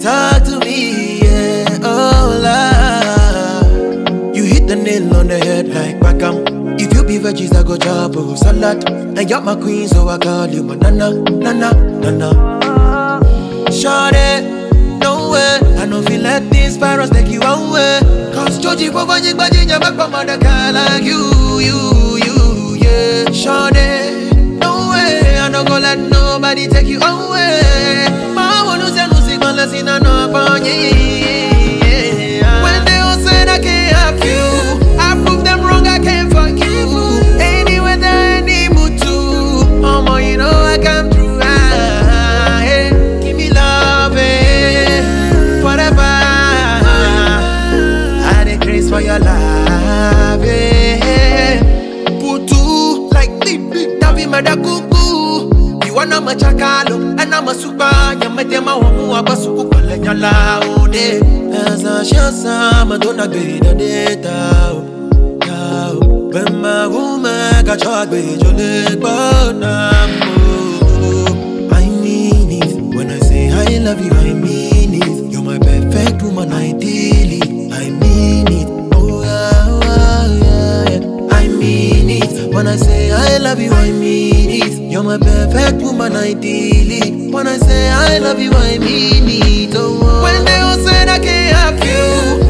talk to me, yeah, oh Lord. You hit the nail on the head like Beckham. If you be veggies, I go chop or salad. And you're my queen, so I call you my nana, nana, nana. Shorty, no way, I don't feel let this virus take you away. Cause Joji Bobajik Bajin, you're back from other guy like you, yeah. Shorty, no way, I don't go let nobody take you away. Ma wonu se music, man, let's in a no upon you. When they all said I can't have you, I prove them wrong, I can't fuck you. Anyway, there any mood to, oh, you know I come through. Give me love, forever. I dey craze for your love, Putu, like big, Davi Madakuku. You wanna my chakalo, and I'm a super. Yametema wamu abasuku kole nyala ode. As a shasa, Madonna be the data. When my woman got shot with your leg, but I mean it. When I say I love you, I mean it. You're my perfect woman, ideally. I mean it. Oh yeah. I mean it. When I say I love you, I mean it. You're my perfect woman, ideally. When I say I love you, I mean it. Oh, when they all said I can't have you,